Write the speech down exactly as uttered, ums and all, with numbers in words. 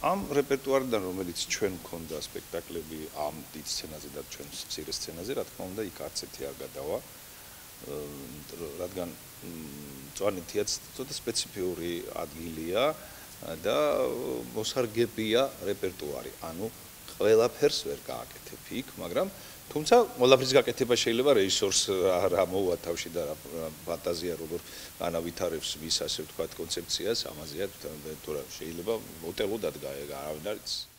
ამ რეპერტუარიდან, რომელიც ჩვენ გქონდა სპექტაკლები ამ დიდ სცენაზე და ჩვენ მცირე სცენაზე, რა თქმა უნდა, იქ არც ერთი არ გადავა. რადგან მწვანე თეატრიც ცოტა სპეციფიური ადგილია და მოსარგებია რეპერტუარი. ანუ ყველაფერს ვერ გააკეთებ იქ, მაგრამ თუმცა ყველაფრის გაკეთება შეიძლება რეჟისორს რა მოუვა თავში და რა ფანტაზია როგორ განავითარებს მის ასე ვთქვათ კონცეფციას, ამაზეა თუ რა შეიძლება მოტელოდად არავინ არ იცის.